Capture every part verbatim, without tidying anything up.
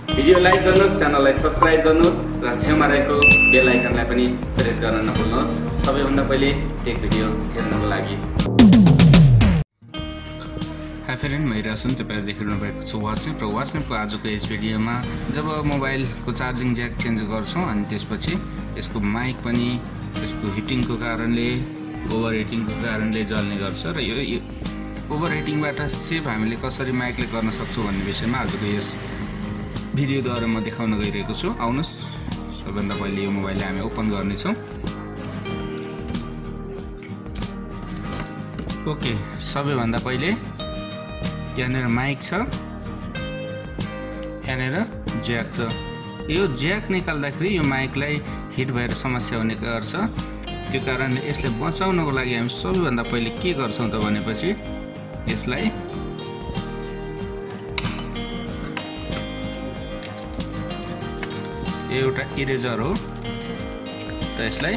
Video like गर्नुहोस्, च्यानललाई subscribe गर्नुहोस् र छेउमा रहेको बेल आइकनलाई पनि प्रेस गर्न नभुल्नुहोस् सबैभन्दा पहिले टेक भिडियो हेर्नको लागि। हाई फ्रेन्ड, म हिरासुन, तपाईहरु देखिरहनु भएको छ वाट्सएप र वाट्सएपको आजको यस भिडियोमा जब मोबाइलको चार्जिङ ज्याक चेन्ज गर्छौं अनि त्यसपछि यसको माइक पनि यसको हिटिङको कारणले ओभर हिटिङको कारणले जल्ने गर्छ र यो ओभर हिटिङबाट सेभ हामीले कसरी माइकले गर्न सक्छौं भन्ने विषयमा आजको यस भिडियोद्वारा म देखाउन गइरहेको छु। आउनुस्, सबैभन्दा पहिले यो मोबाइललाई हामी ओपन गर्ने छौं। ओके, सबैभन्दा पहिले यहाँनिर माइक छ, यहाँनिर ज्याक छ। यो ज्याक निकाल्दाखेरि यो माइकलाई हिट भएर समस्या हुने गर्छ। त्यो कारणले यसले बचाउनको लागि हामी सबैभन्दा पहिले के गर्छौं त भनेपछि यसलाई एउटा इरेजर हो र यसलाई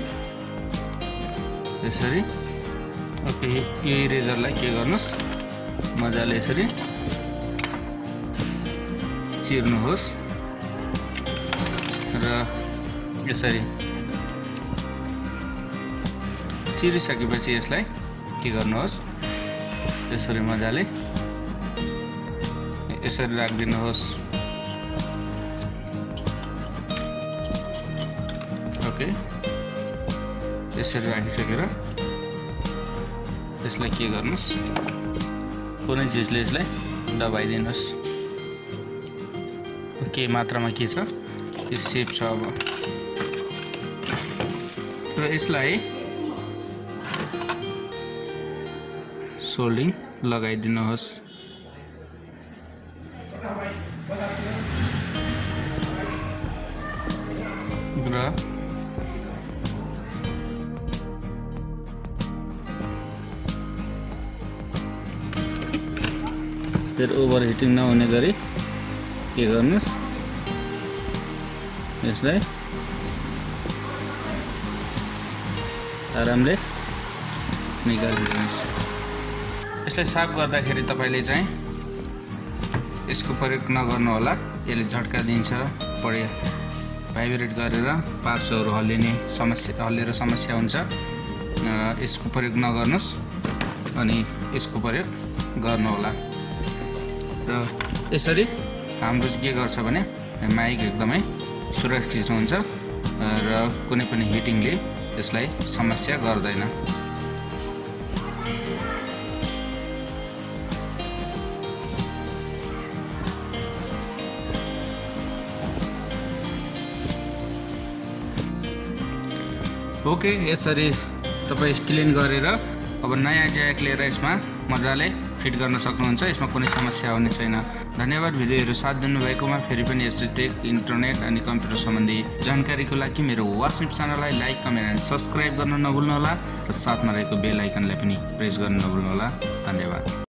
यसरी ओके यो इरेजरलाई के गर्नुस् मजाले यसरी चिर्नुहोस् र यसरी चिरिसकेपछि यसलाई के गर्नुहोस् यसरी मजाले यसरी राखिदिनुहोस्। ओके, यसरी राखिसकेर यसलाई के गर्नुस् कुनै चिजले यसलाई दबाइदिनुस्। के मात्रामा के छ त्यो सेप छ अब र यसलाई सोल्डिङ लगाइदिनुहोस् र फेरि ओभर हिटिङ नहुने गरी के गर्नुस् यसलाई आरामले निकालिदिनुहोस्। यसलाई साफ गर्दाखेरि तपाईले चाहिँ यसको प्रयोग नगर्नु होला, यसले झट्का दिन्छ, बढी भाइब्रेट गरेर पार्ट्सहरू हल्लिने समस्या हल्लेर समस्या हुन्छ। यसको प्रयोग नगर्नुस् अनि यसको प्रयोग गर्नु होला र यसरी हाम्रो के गर्छ भने माइक एकदमै सुरक्षित हुन्छ र कुनै पनि हिटिङले यसलाई समस्या गर्दैन। ओके, यसरी तपाई क्लिन गरेर अब नयाँ ज्याक लिएर यसमा मजाले फिट गर्न सक्नुहुन्छ। यसमा कुनै समस्या हुने छैन। धन्यवाद भिडियोहरु साथ दिनुभएकोमा। फेरि पनि यस्तै टेक, इन्टरनेट अनि कम्प्युटर सम्बन्धी जानकारीको लागि मेरो वाट्सएप च्यानललाई लाइक, कमेन्ट अनि सब्स्क्राइब गर्न नभुल्नु होला र साथमा रहेको बेल आइकनलाई पनि प्रेस गर्न नभुल्नु होला। धन्यवाद।